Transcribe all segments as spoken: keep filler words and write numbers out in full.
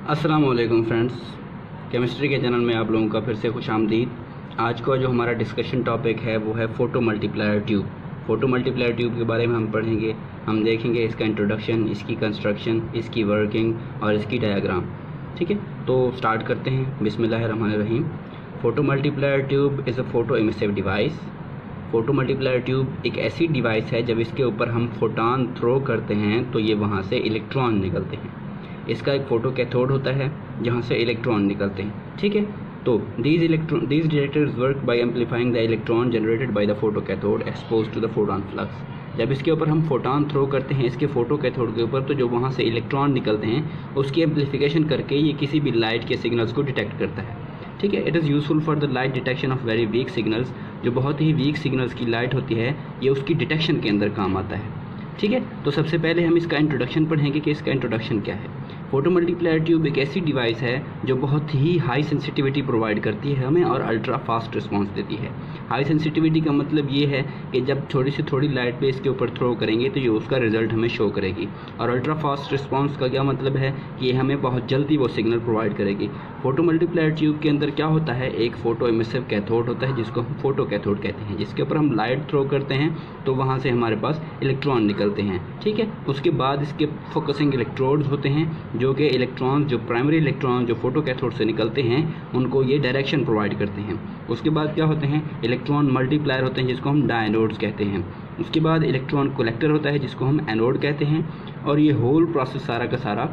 अस्सलाम वालेकुम friends, chemistry के चैनल में आप लोगों का फिर से खुश आमदीद। आज का जो हमारा डिस्कशन टॉपिक है वो है photomultiplier tube. Photomultiplier tube के बारे में हम पढ़ेंगे, हम देखेंगे इसका इंट्रोडक्शन, इसकी कंस्ट्रक्शन, इसकी वर्किंग और इसकी डायग्राम। ठीक है, तो स्टार्ट करते हैं। बिस्मिल्लाहिर्रहमानिर्रहीम। Photomultiplier tube is a photoemissive device. Photomultiplier tube एक ऐसी डिवाइस है जब इसके ऊपर हम फोटॉन थ्रो करते हैं तो ये वहाँ से इलेक्ट्रॉन निकलते हैं। इसका एक फ़ोटो कैथोड होता है जहाँ से इलेक्ट्रॉन निकलते हैं। ठीक है, तो these electron these detectors work by amplifying the electron generated by the photocathode expose to the photon flux. जब इसके ऊपर हम फोटॉन थ्रो करते हैं इसके फ़ोटो कैथोड के ऊपर, तो जो वहाँ से इलेक्ट्रॉन निकलते हैं उसकी एम्पलीफिकेशन करके ये किसी भी लाइट के सिग्नल्स को डिटेक्ट करता है। ठीक है, it is useful for the light detection of very weak signals. जो बहुत ही वीक सिग्नल्स की लाइट होती है ये उसकी डिटेक्शन के अंदर काम आता है। ठीक है, तो सबसे पहले हम इसका इंट्रोडक्शन पढ़ेंगे कि इसका इंट्रोडक्शन क्या है। फ़ोटो मल्टीप्लायर ट्यूब एक ऐसी डिवाइस है जो बहुत ही हाई सेंसिटिविटी प्रोवाइड करती है हमें और अल्ट्रा फास्ट रिस्पांस देती है। हाई सेंसिटिविटी का मतलब ये है कि जब थोड़ी से थोड़ी लाइट पे इसके ऊपर थ्रो करेंगे तो ये उसका रिजल्ट हमें शो करेगी। और अल्ट्रा फास्ट रिस्पांस का क्या मतलब है कि ये हमें बहुत जल्दी वो सिग्नल प्रोवाइड करेगी। फ़ोटो मल्टीप्लायर ट्यूब के अंदर क्या होता है, एक फ़ोटो इमिसिव कैथोड होता है जिसको हम फोटो कैथोड कहते हैं, जिसके ऊपर हम लाइट थ्रो करते हैं तो वहाँ से हमारे पास इलेक्ट्रॉन निकलते हैं। ठीक है, उसके बाद इसके फोकसिंग इलेक्ट्रोड्स होते हैं जो कि इलेक्ट्रॉन जो प्राइमरी इलेक्ट्रॉन जो फोटो कैथोड से निकलते हैं उनको ये डायरेक्शन प्रोवाइड करते हैं। उसके बाद क्या होते हैं, इलेक्ट्रॉन मल्टीप्लायर होते हैं जिसको हम डायनोड्स कहते हैं। उसके बाद इलेक्ट्रॉन कलेक्टर होता है जिसको हम एनोड कहते हैं। और ये होल प्रोसेस सारा का सारा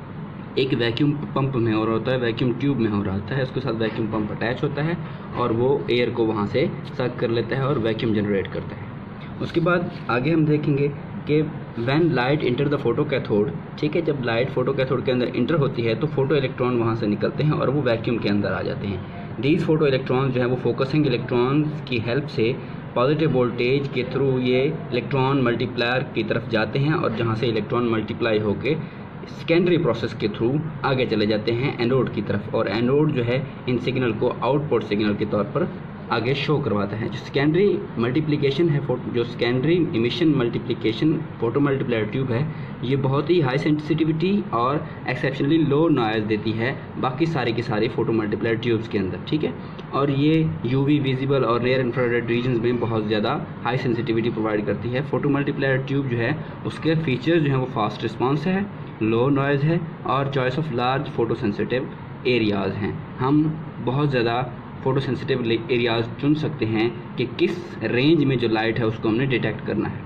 एक वैक्यूम पंप में हो रहा होता है, वैक्यूम ट्यूब में हो रहा होता है। उसके साथ वैक्यूम पंप अटैच होता है और वो एयर को वहाँ से सक कर लेता है और वैक्यूम जनरेट करता है। उसके बाद आगे हम देखेंगे कि when light enter the photocathode. ठीक है, जब लाइट फोटो कैथोड के अंदर इंटर होती है तो फोटो इलेक्ट्रॉन वहाँ से निकलते हैं और वो वैक्यूम के अंदर आ जाते हैं। दीज फोटो इलेक्ट्रॉन जो है वो फोकसिंग इलेक्ट्रॉन्स की हेल्प से पॉजिटिव वोल्टेज के थ्रू ये इलेक्ट्रॉन मल्टीप्लायर की तरफ जाते हैं और जहाँ से इलेक्ट्रॉन मल्टीप्लाई होकर सेकेंडरी प्रोसेस के थ्रू आगे चले जाते हैं एनोड की तरफ। और एनोड जो है इन सिग्नल को आउटपुट सिग्नल के तौर पर आगे शो करवाता है। जो सेकेंडरी मल्टीप्लिकेशन है, जो secondary emission multiplication photomultiplier tube है, ये बहुत ही हाई सेंसिटिविटी और एक्सेप्शनली लो नॉइज़ देती है बाकी सारी की सारी फोटो मल्टीप्लायर ट्यूब्स के अंदर। ठीक है, और ये यूवी विजिबल और नियर इंफ्रारेड रीजन्स में बहुत ज़्यादा हाई सेंसिटिविटी प्रोवाइड करती है। फोटो मल्टीप्लायर ट्यूब जो है उसके फीचर्स जो हैं वो फास्ट रिस्पॉन्स है, लो नॉइज़ है और choice of large photosensitive areas हैं। हम बहुत ज़्यादा फोटो सेंसिटिव एरियाज़ चुन सकते हैं कि किस रेंज में जो लाइट है उसको हमने डिटेक्ट करना है।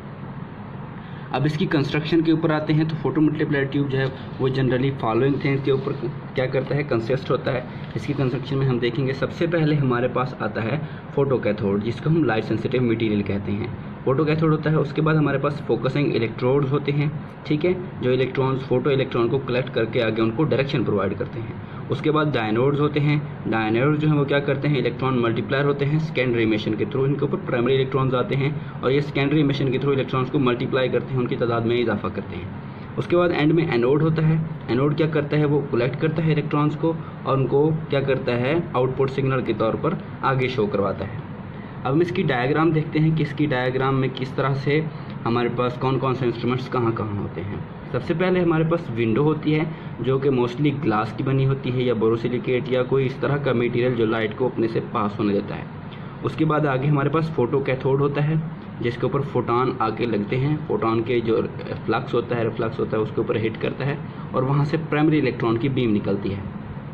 अब इसकी कंस्ट्रक्शन के ऊपर आते हैं तो फोटो मल्टीप्लायर ट्यूब जो है वो जनरली फॉलोइंग थिंग्स के ऊपर क्या करता है, कंसिस्ट होता है। इसकी कंस्ट्रक्शन में हम देखेंगे सबसे पहले हमारे पास आता है फोटो कैथोड जिसको हम लाइट सेंसिटिव मटेरियल कहते हैं। फोटो कैथोड होता है, उसके बाद हमारे पास फोकसिंग इलेक्ट्रोड्स होते हैं। ठीक है, जो इलेक्ट्रॉन्स फोटो इलेक्ट्रॉन को कलेक्ट करके आगे उनको डायरेक्शन प्रोवाइड करते हैं। उसके बाद डायनोड्स होते हैं। डायनोड्स जो हैं वो क्या करते हैं, इलेक्ट्रॉन मल्टीप्लायर होते हैं सेकेंडरी इमिशन के थ्रू। इनके ऊपर प्राइमरी इलेक्ट्रॉन्स आते हैं और ये सेकेंडरी इमिशन के थ्रू इलेक्ट्रॉन्स को मल्टीप्लाई करते हैं, उनकी तादाद में इजाफा करते हैं। उसके बाद एंड में एनोड होता है। एनोड क्या करता है, वो कलेक्ट करता है इलेक्ट्रॉन्स को और उनको क्या करता है, आउटपुट सिग्नल के तौर पर आगे शो करवाता है। अब हम इसकी डायग्राम देखते हैं कि इसकी डायग्राम में किस तरह से हमारे पास कौन कौन से इंस्ट्रूमेंट्स कहाँ कहाँ होते हैं। सबसे पहले हमारे पास विंडो होती है जो कि मोस्टली ग्लास की बनी होती है या बोरोसिलिकेट या कोई इस तरह का मटेरियल जो लाइट को अपने से पास होने देता है। उसके बाद आगे हमारे पास फोटो कैथोड होता है जिसके ऊपर फोटॉन आके लगते हैं। फोटॉन के जो फ्लक्स होता है रिफ्लक्स होता है उसके ऊपर हिट करता है और वहाँ से प्राइमरी इलेक्ट्रॉन की बीम निकलती है।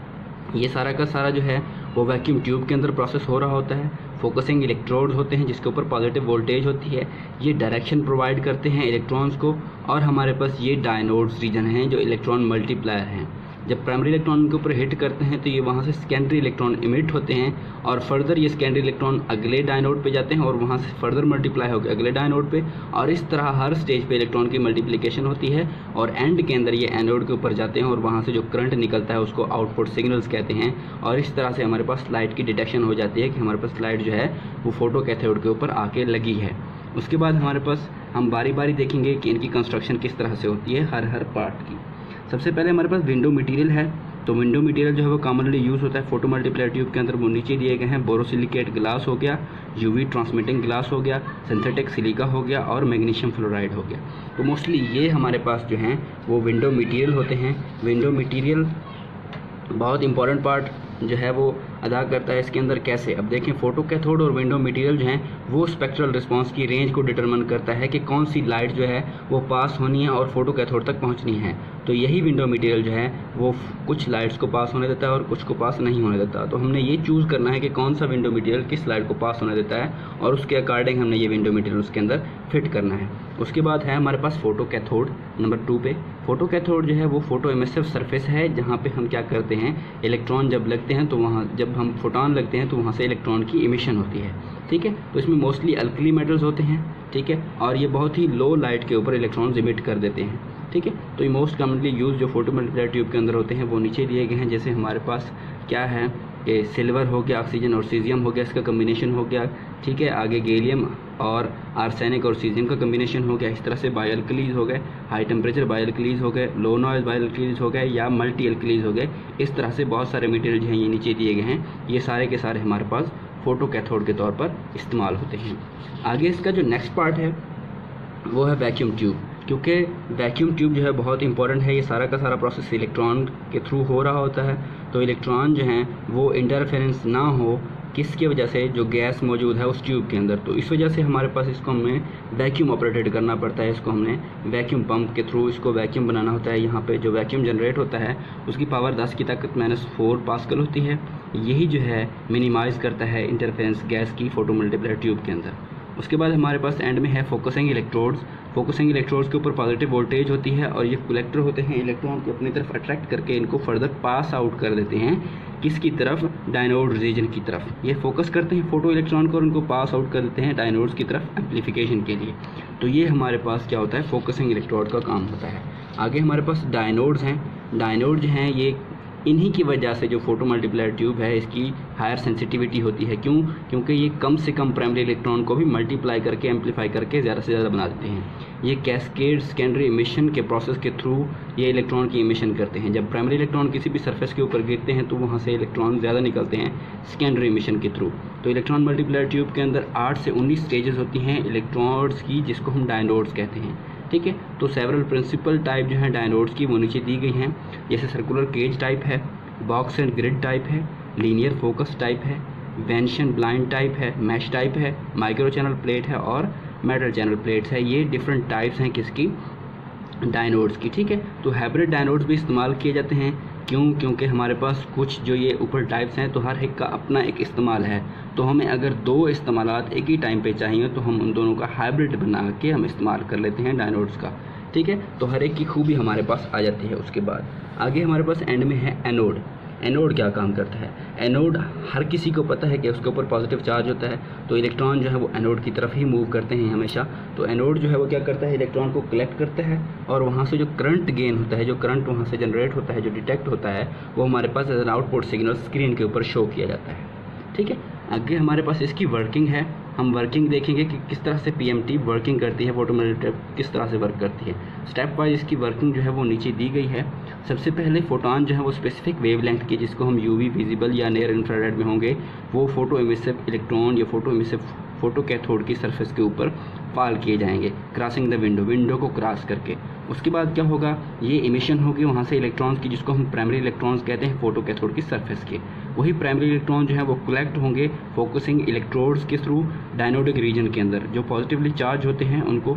ये सारा का सारा जो है वो वैक्यूम ट्यूब के अंदर प्रोसेस हो रहा होता है। फोकसिंग इलेक्ट्रोड्स होते हैं जिसके ऊपर पॉजिटिव वोल्टेज होती है, ये डायरेक्शन प्रोवाइड करते हैं इलेक्ट्रॉन्स को। और हमारे पास ये डायनोड्स रीजन हैं जो इलेक्ट्रॉन मल्टीप्लायर हैं। जब प्राइमरी इलेक्ट्रॉन के ऊपर हिट करते हैं तो ये वहाँ से सेकेंडरी इलेक्ट्रॉन इमिट होते हैं और फर्दर ये सेकेंडरी इलेक्ट्रॉन अगले डायनोड पे जाते हैं और वहाँ से फर्दर मल्टीप्लाई होकर अगले डायनोड पे, और इस तरह हर स्टेज पे इलेक्ट्रॉन की मल्टीप्लिकेशन होती है और एंड के अंदर ये एनोड के ऊपर जाते हैं और वहाँ से जो करंट निकलता है उसको आउटपुट सिग्नल्स कहते हैं। और इस तरह से हमारे पास लाइट की डिटेक्शन हो जाती है कि हमारे पास लाइट जो है वो फोटो कैथोड के ऊपर आके लगी है। उसके बाद हमारे पास हम बारी बारी देखेंगे कि इनकी कंस्ट्रक्शन किस तरह से होती है हर हर पार्ट की। सबसे पहले हमारे पास विंडो मटेरियल है, तो विंडो मटेरियल जो है वो कॉमनली यूज़ होता है फोटो मल्टीप्लायर ट्यूब के अंदर। वो नीचे दिए गए हैं, बोरोसिलिकेट ग्लास हो गया, यूवी ट्रांसमिटिंग ग्लास हो गया, सिंथेटिक सिलिका हो गया और मैग्नीशियम फ्लोराइड हो गया। तो मोस्टली ये हमारे पास जो हैं वो विंडो मटेरियल होते हैं। विंडो मटेरियल बहुत इंपॉर्टेंट पार्ट जो है वो अदा करता है इसके अंदर। कैसे, अब देखें, फोटो कैथोड और विंडो मटेरियल जो हैं वो स्पेक्ट्रल रिस्पांस की रेंज को डिटरमिन करता है कि कौन सी लाइट जो है वो पास होनी है और फोटो कैथोड तक पहुंचनी है। तो यही विंडो मटेरियल जो है वो कुछ लाइट्स को पास होने देता है और कुछ को पास नहीं होने देता। तो हमने ये चूज़ करना है कि कौन सा विंडो मटेरियल किस लाइट को पास होने देता है और उसके अकॉर्डिंग हमने ये विंडो मटेरियल उसके अंदर फिट करना है। उसके बाद है हमारे पास फोटो कैथोड नंबर टू पे। फोटो कैथोड जो है वो फोटो इमिसिव सरफेस है, जहाँ पे हम क्या करते हैं, इलेक्ट्रॉन जब लगते हैं तो वहाँ जब हम फोटोन लगते हैं तो वहाँ से इलेक्ट्रॉन की इमिशन होती है। ठीक है, तो इसमें मोस्टली अल्कली मेटल्स होते हैं। ठीक है, और ये बहुत ही लो लाइट के ऊपर इलेक्ट्रॉन्स इमिट कर देते हैं। ठीक है, तो ये मोस्ट कॉमनली यूज जो फोटो मल्टीप्लायर ट्यूब के अंदर होते हैं वो नीचे दिए गए हैं। जैसे हमारे पास क्या है कि सिल्वर हो गया, ऑक्सीजन और सीजियम हो गया, इसका कम्बिनेशन हो गया। ठीक है, आगे गैलियम और आर्सेनिक और सीजियम का कम्बिनेशन हो गया। इस तरह से बायोअल्कलीज हो गए, हाई टेम्परेचर बायोअल्कलीज हो गए, लो नॉइज बायोअल्कलीज हो गए या मल्टी अल्कलीज हो गए। इस तरह से बहुत सारे मटेरियल जो हैं ये नीचे दिए गए हैं। ये सारे के सारे हमारे पास फोटो कैथोड के तौर पर इस्तेमाल होते हैं। आगे इसका जो नेक्स्ट पार्ट है वो है वैक्यूम ट्यूब, क्योंकि वैक्यूम ट्यूब जो है बहुत इंपॉर्टेंट है। ये सारा का सारा प्रोसेस इलेक्ट्रॉन के थ्रू हो रहा होता है। तो इलेक्ट्रॉन जो हैं वो इंटरफेरेंस ना हो, किसकी वजह से, जो गैस मौजूद है उस ट्यूब के अंदर। तो इस वजह से हमारे पास इसको हमें वैक्यूम ऑपरेटेड करना पड़ता है। इसको हमने वैक्यूम पंप के थ्रू इसको वैक्यूम बनाना होता है। यहाँ पे जो वैक्यूम जनरेट होता है उसकी पावर दस की ताकत माइनस फोर पास्कल होती है। यही जो है मिनिमाइज़ करता है इंटरफेरेंस गैस की फोटो मल्टीप्लायर ट्यूब के अंदर। उसके बाद हमारे पास एंड में है फोकसिंग इलेक्ट्रोड्स। फोकसिंग इलेक्ट्रोड्स के ऊपर पॉजिटिव वोल्टेज होती है और ये कलेक्टर होते हैं, इलेक्ट्रॉन को अपनी तरफ अट्रैक्ट करके इनको फर्दर पास आउट कर देते हैं। किसकी तरफ, डायनोड रीजन की तरफ। ये फोकस करते हैं फोटो इलेक्ट्रॉन को और उनको पास आउट कर देते हैं डायनोड्स की तरफ एम्प्लीफिकेशन के लिए। तो ये हमारे पास क्या होता है, फोकसिंग इलेक्ट्रोड का काम होता है। आगे हमारे पास डायनोड्स हैं। डायनोड जो हैं ये इन्हीं की वजह से जो फोटो मल्टीप्लायर ट्यूब है इसकी हायर सेंसिटिविटी होती है। क्यों? क्योंकि ये कम से कम प्राइमरी इलेक्ट्रॉन को भी मल्टीप्लाई करके एम्पलीफाई करके ज़्यादा से ज़्यादा बना देते हैं। ये कैस्केड सेकेंडरी इमिशन के प्रोसेस के थ्रू ये इलेक्ट्रॉन की इमिशन करते हैं। जब प्राइमरी इलेक्ट्रॉन किसी भी सरफेस के ऊपर गिरते हैं तो वहाँ से इलेक्ट्रॉन ज़्यादा निकलते हैं सेकेंडरी इमिशन के थ्रू। तो इलेक्ट्रॉन मल्टीप्लायर ट्यूब के अंदर आठ से उन्नीस स्टेजेस होती हैं इलेक्ट्रॉन्स की, जिसको हम डायनोड्स कहते हैं। ठीक है, तो सेवरल प्रिंसिपल टाइप जो है डायनोड्स की वो नीचे दी गई हैं। जैसे सर्कुलर केज टाइप है, बॉक्स एंड ग्रिड टाइप है, लीनियर फोकस टाइप है, वेंशन ब्लाइंड टाइप है, मैश टाइप है, माइक्रो चैनल प्लेट है और मेटल चैनल प्लेट्स है। ये डिफरेंट टाइप्स हैं किसकी, डायनोड्स की। ठीक है, तो हाइब्रिड डायनोड्स भी इस्तेमाल किए जाते हैं। क्यों? क्योंकि हमारे पास कुछ जो ये ऊपर टाइप्स हैं तो हर एक का अपना एक इस्तेमाल है। तो हमें अगर दो इस्तेमालात एक ही टाइम पे चाहिए तो हम उन दोनों का हाइब्रिड बना के हम इस्तेमाल कर लेते हैं डायनोड्स का। ठीक है, तो हर एक की खूबी हमारे पास आ जाती है। उसके बाद आगे हमारे पास एंड में है एनोड। एनोड क्या काम करता है? एनोड हर किसी को पता है कि उसके ऊपर पॉजिटिव चार्ज होता है, तो इलेक्ट्रॉन जो है वो एनोड की तरफ ही मूव करते हैं हमेशा। तो एनोड जो है वो क्या करता है, इलेक्ट्रॉन को कलेक्ट करता है और वहाँ से जो करंट गेन होता है, जो करंट वहाँ से जनरेट होता है, जो डिटेक्ट होता है, वो हमारे पास as an output signal screen के ऊपर शो किया जाता है। ठीक है, आगे हमारे पास इसकी वर्किंग है। हम वर्किंग देखेंगे कि किस तरह से पीएमटी वर्किंग करती है, फोटो मल्टीप्लायर किस तरह से वर्क करती है। स्टेप वाइज इसकी वर्किंग जो है वो नीचे दी गई है। सबसे पहले फोटोन जो है वो स्पेसिफिक वेवलेंथ की, जिसको हम यूवी विजिबल या नियर इंफ्रारेड में होंगे, वो फोटो इमिसिव इलेक्ट्रॉन या फोटो इमिसिव फोटो कैथोड की सरफेस के ऊपर फॉल किए जाएंगे, क्रॉसिंग द विंडो, विंडो को क्रॉस करके। उसके बाद क्या होगा, ये इमिशन होगी वहाँ से इलेक्ट्रॉन्स की, जिसको हम प्राइमरी इलेक्ट्रॉन्स कहते हैं फोटो कैथोड की सरफेस के। वही प्राइमरी इलेक्ट्रॉन जो है वो कलेक्ट होंगे फोकसिंग इलेक्ट्रोड्स के थ्रू डायनोडिक रीजन के अंदर। जो पॉजिटिवली चार्ज होते हैं उनको,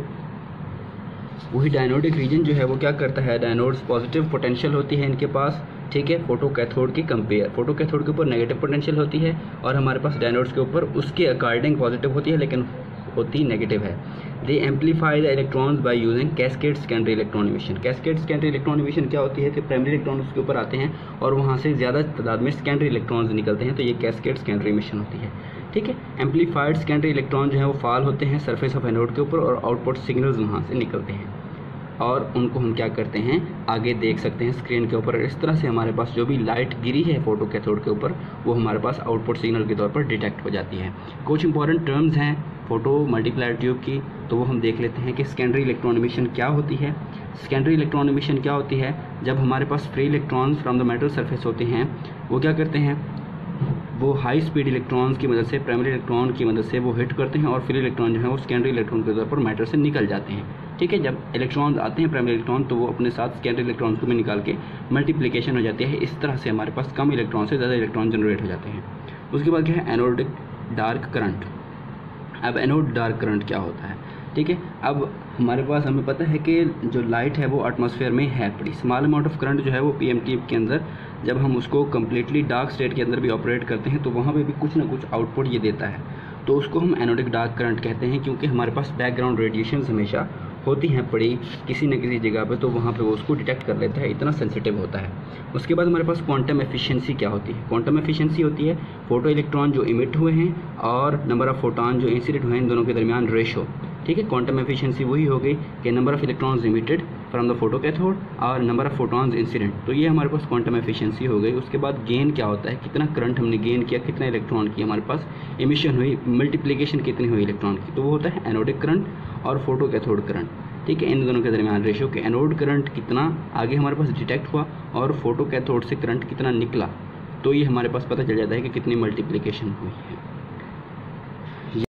वही डायनोडिक रीजन जो है वो क्या करता है, डायनोड्स पॉजिटिव पोटेंशियल होती है इनके पास। ठीक है, फोटो कैथोड की कंपेयर, फोटो कैथोड के ऊपर नेगेटिव पोटेंशियल होती है और हमारे पास डायनोड्स के ऊपर उसके अकॉर्डिंग पॉजिटिव होती है, लेकिन होती नेगेटिव है। They amplify the electrons by using cascade secondary electron emission. Cascade secondary electron emission क्या होती है कि प्राइमरी इलेक्ट्रॉन उसके ऊपर आते हैं और वहाँ से ज़्यादा तादाद में सेकेंडरी इलेक्ट्रॉन्स निकलते हैं, तो ये कैस्केड सेकेंडरी इमिशन होती है। ठीक है, एम्पलीफाइड सेकेंडरी इलेक्ट्रॉन जो है वो फॉल होते हैं सरफेस ऑफ एनोड के ऊपर और आउटपुट सिग्नल्स वहाँ से निकलते हैं और उनको हम क्या करते हैं, आगे देख सकते हैं स्क्रीन के ऊपर। इस तरह से हमारे पास जो भी लाइट गिरी है फोटो कैथोड के ऊपर वो हमारे पास आउटपुट सिग्नल के तौर पर डिटेक्ट हो जाती है। कुछ इंपॉर्टेंट टर्म्स हैं फोटो मल्टीप्लायर ट्यूब की, तो वो हम देख लेते हैं कि सेकेंडरी इलेक्ट्रॉन इमिशन क्या होती है। सेकेंडरी इलेक्ट्रॉन इमिशन क्या होती है, जब हमारे पास free electrons from the metal surface होते हैं, वो क्या करते हैं, वो हाई स्पीड इलेक्ट्रॉन्स की मदद से, प्राइमरी इलेक्ट्रॉन की मदद से वो हिट करते हैं और फ्री इलेक्ट्रॉन जो है वो सेकेंडरी इलेक्ट्रॉन के तौर पर मैटर से निकल जाते हैं। ठीक है। जब इलेक्ट्रॉन आते हैं प्राइमरी इलेक्ट्रॉन तो वो अपने साथ सेकेंडरी इलेक्ट्रॉन को भी निकाल के मल्टीप्लिकेशन हो जाती है। इस तरह से हमारे पास कम इलेक्ट्रॉन से ज़्यादा इलेक्ट्रॉन जनरेट हो जाते हैं। उसके बाद क्या है, एनोडिक डार्क करंट। अब एनोड डार्क करंट क्या होता है, ठीक है। अब हमारे पास हमें पता है कि जो लाइट है वो एटमॉस्फेयर में है, बड़ी स्मॉल अमाउंट ऑफ करंट जो है वो पीएमटी के अंदर जब हम उसको कम्प्लीटली डार्क स्टेट के अंदर भी ऑपरेट करते हैं तो वहाँ पे भी कुछ ना कुछ आउटपुट ये देता है, तो उसको हम एनोडिक डार्क करंट कहते हैं। क्योंकि हमारे पास बैकग्राउंड रेडिएशन हमेशा होती हैं पड़ी किसी न किसी जगह पे, तो वहाँ पे वो उसको डिटेक्ट कर लेता है, इतना सेंसिटिव होता है। उसके बाद हमारे पास क्वांटम एफिशिएंसी क्या होती है। क्वांटम एफिशिएंसी होती है फोटो इलेक्ट्रॉन जो इमिट हुए हैं और नंबर ऑफ फोटॉन जो इंसिडेंट हुए हैं, इन दोनों के दरमियान रेशो, ठीक है। क्वांटम एफिशिएंसी वही हो गई कि number of electrons emitted from the photocathode और नंबर ऑफ फोटॉन्स इंसिडेंट, तो ये हमारे पास क्वांटम एफिशिएंसी हो गई। उसके बाद गेन क्या होता है, कितना करंट हमने गेन किया, कितना इलेक्ट्रॉन की हमारे पास इमिशन हुई, मल्टीप्लिकेशन कितनी हुई इलेक्ट्रॉन की, तो वो होता है एनोडिक करंट और फोटो कैथोड करंट, ठीक है। इन दोनों के दरमियान रेशो के एनोड करंट कितना आगे हमारे पास डिटेक्ट हुआ और फोटो कैथोड से करंट कितना निकला, तो ये हमारे पास पता चल जाता है कि कितनी मल्टीप्लिकेशन हुई है।